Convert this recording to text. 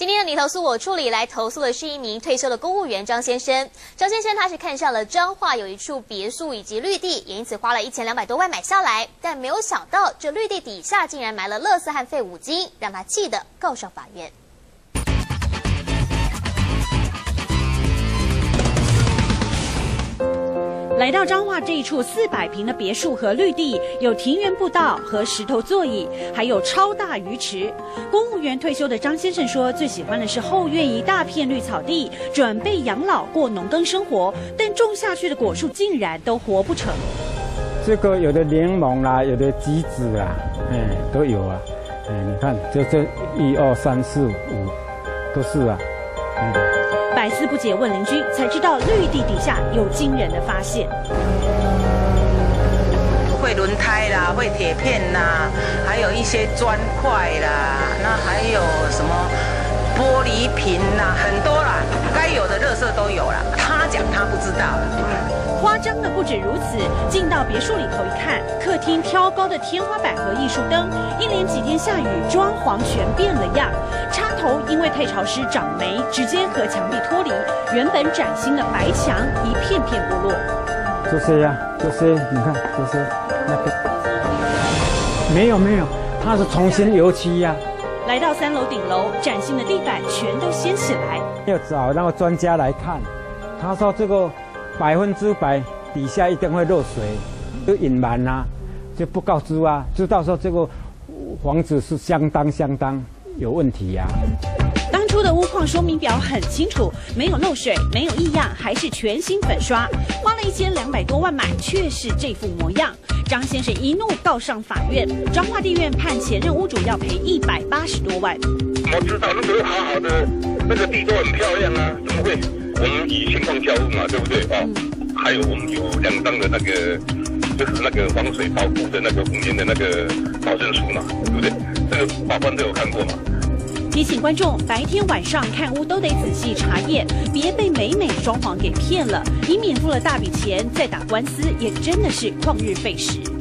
今天的你投诉我处理来投诉的是一名退休的公务员张先生。张先生他是看上了彰化有一处别墅以及绿地，也因此花了1200多万买下来，但没有想到这绿地底下竟然埋了垃圾和废五金，让他气得告上法院。 来到彰化这一处400坪的别墅和绿地，有庭园步道和石头座椅，还有超大鱼池。公务员退休的张先生说，最喜欢的是后院一大片绿草地，准备养老过农耕生活，但种下去的果树竟然都活不成。 这个有的柠檬啦，有的橘子啦，都有啊。你看，这1、2、3、4、5都是啊。 百思不解问邻居，才知道绿地底下有惊人的发现。 会轮胎啦，会铁片啦，还有一些砖块啦，那还有什么玻璃瓶啦，很多啦，该有的垃圾都有啦。他讲他不知道啦。 夸张的不止如此，进到别墅里头一看，客厅挑高的天花板和艺术灯，一连几天下雨，装潢全变了样。插头因为太潮湿长霉，直接和墙壁脱离，原本崭新的白墙一片片剥落。 这些呀，这些你看，这些那个没有，它是重新油漆呀。 来到3楼顶楼，崭新的地板全都掀起来。 要找那个专家来看，他说这个100%底下一定会漏水，就隐瞒啊，就不告知啊，知道说这个房子是相当有问题呀。 当初的屋况说明表很清楚，没有漏水，没有异样，还是全新粉刷，花了1200多万买，却是这副模样。张先生一怒告上法院，彰化地院判前任屋主要赔180多万。 我知道那个好的，那个地都很漂亮啊，怎么会？我们以情况交屋嘛，对不对啊？还有我们有2张的那个，就是那个防水保护的那个5年的那个保证书嘛，对不对？这个法官都有看过嘛。 提醒观众，白天晚上看屋都得仔细查验，别被美装潢给骗了，以免付了大笔钱再打官司，也真的是旷日费时。